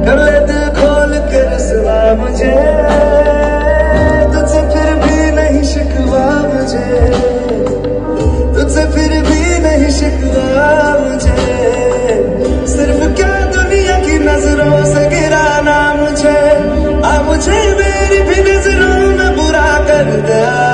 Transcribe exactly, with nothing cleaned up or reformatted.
कर ले दिल खोल के रुसवा मुझे, तुझसे फिर भी नहीं शिकवा मुझे, तुझसे फिर भी नहीं शिकवा मुझे। सिर्फ क्या दुनिया की नजरों से गिराना मुझे, आ मुझे मेरी भी नजरों में बुरा कर दिया।